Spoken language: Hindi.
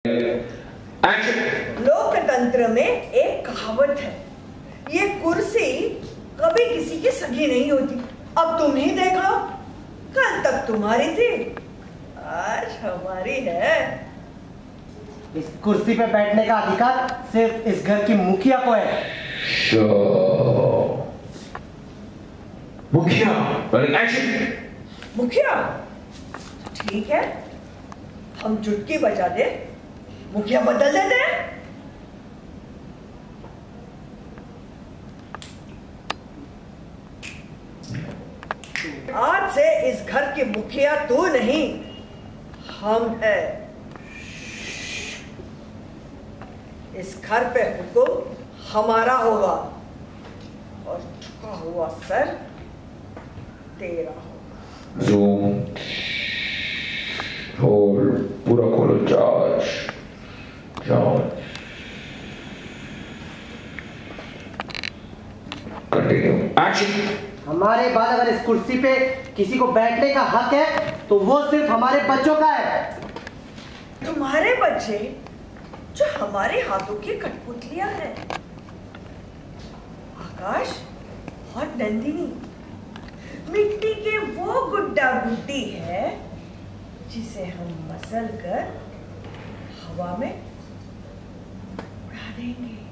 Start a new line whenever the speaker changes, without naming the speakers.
लोकतंत्र में एक कहावत है, ये कुर्सी कभी किसी की सगी नहीं होती। अब तुम ही देख लो, कल तक तुम्हारी थी, आज हमारी है।
इस कुर्सी पे बैठने का अधिकार सिर्फ इस घर की मुखिया को है।
मुखिया, एक्शन।
मुखिया, ठीक है, हम चुटकी बजा दे, मुखिया बदल देते हैं। आज से इस घर की मुखिया तू नहीं, हम है। इस घर पे हुक्म हमारा होगा और झुका हुआ सर तेरा होगा।
जूम होल्ड, पूरा खोलो, चार्ज, कंटिन्यू, एक्शन।
हमारे बाद अगर इस कुर्सी पे किसी को बैठने का हक है तो वो सिर्फ हमारे बच्चों का है।
तुम्हारे बच्चे जो हमारे हाथों की कठपुतलियां हैं, आकाश और नंदिनी मिट्टी के वो गुड्डा गुड्डी है जिसे हम मसल कर हवा में उड़ा देंगे।